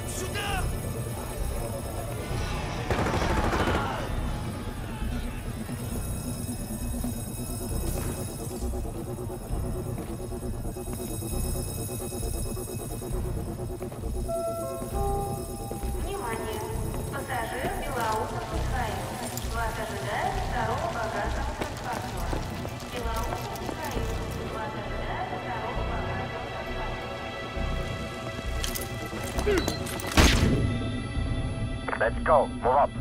Сюда! Внимание! Пассажир Белоусов Михаил. Вас ожидает второго багажного транспортера. Белоусов Михаил. Вас ожидает второго багажного транспортера. Let's go. Move up.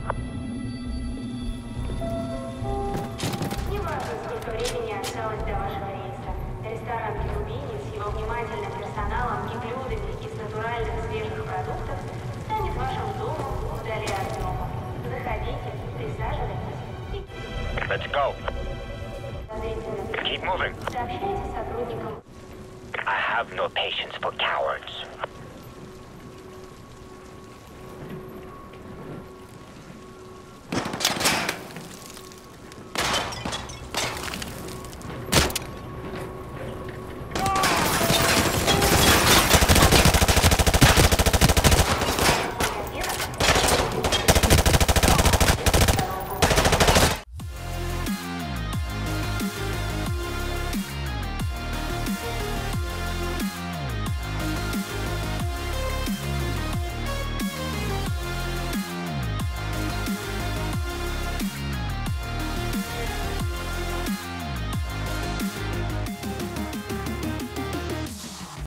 Неважно, сколько времени осталось до вашего рейса. Ресторан Гелубини с его внимательным персоналом и блюдами из натуральных свежих продуктов станет вашим домом вдали от дома. Заходите, присаживайтесь и Let's go. подозрительно Keep moving. сообщайте сотрудникам. I have no patience for cowards.